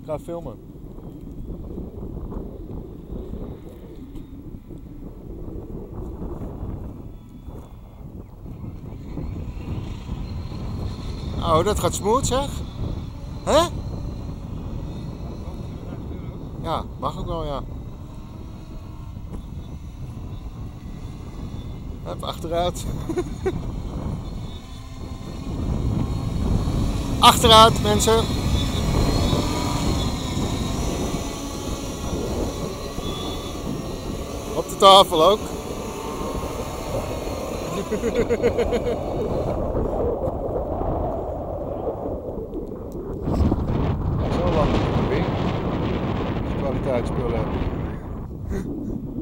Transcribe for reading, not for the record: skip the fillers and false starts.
ga filmen. Oh, dat gaat smooth zeg. Hè? Ja, mag ook wel, ja. Hup, achteruit. Achteruit, mensen. Op de tafel ook. Zo lang weer. Kwaliteitsspullen.